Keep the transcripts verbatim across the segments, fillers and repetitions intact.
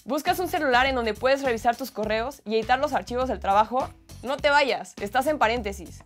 ¿Buscas un celular en donde puedes revisar tus correos y editar los archivos del trabajo? No te vayas, estás en Paréntesis.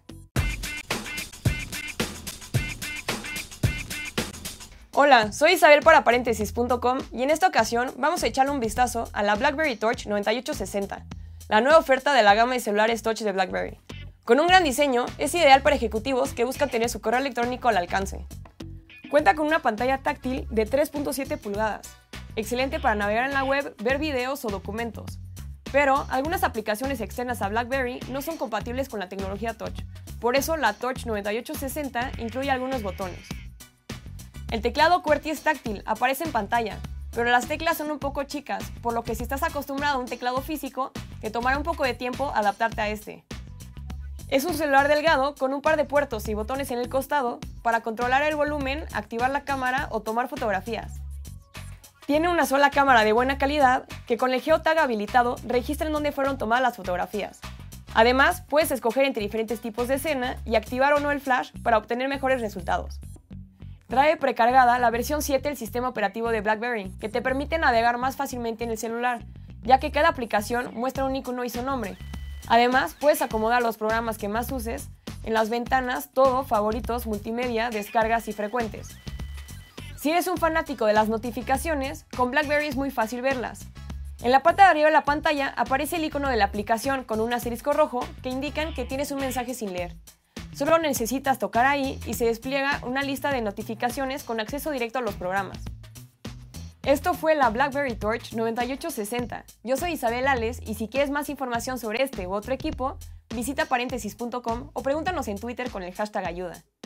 Hola, soy Isabel para Paréntesis punto com y en esta ocasión vamos a echarle un vistazo a la BlackBerry Torch noventa y ocho sesenta, la nueva oferta de la gama de celulares Touch de BlackBerry. Con un gran diseño, es ideal para ejecutivos que buscan tener su correo electrónico al alcance. Cuenta con una pantalla táctil de tres punto siete pulgadas, excelente para navegar en la web, ver videos o documentos. Pero algunas aplicaciones externas a BlackBerry no son compatibles con la tecnología Touch, por eso la Torch noventa y ocho sesenta incluye algunos botones. El teclado QWERTY es táctil, aparece en pantalla, pero las teclas son un poco chicas, por lo que si estás acostumbrado a un teclado físico, te tomará un poco de tiempo adaptarte a este. Es un celular delgado con un par de puertos y botones en el costado para controlar el volumen, activar la cámara o tomar fotografías. Tiene una sola cámara de buena calidad que con el geotag habilitado registra en dónde fueron tomadas las fotografías. Además, puedes escoger entre diferentes tipos de escena y activar o no el flash para obtener mejores resultados. Trae precargada la versión siete del sistema operativo de BlackBerry, que te permite navegar más fácilmente en el celular, ya que cada aplicación muestra un icono y su nombre. Además, puedes acomodar los programas que más uses en las ventanas, todo, favoritos, multimedia, descargas y frecuentes. Si eres un fanático de las notificaciones, con BlackBerry es muy fácil verlas. En la parte de arriba de la pantalla aparece el icono de la aplicación con un asterisco rojo que indican que tienes un mensaje sin leer. Solo necesitas tocar ahí y se despliega una lista de notificaciones con acceso directo a los programas. Esto fue la BlackBerry Torch noventa y ocho sesenta. Yo soy Isabel Ales y si quieres más información sobre este u otro equipo, visita Paréntesis punto com o pregúntanos en Twitter con el hashtag ayuda.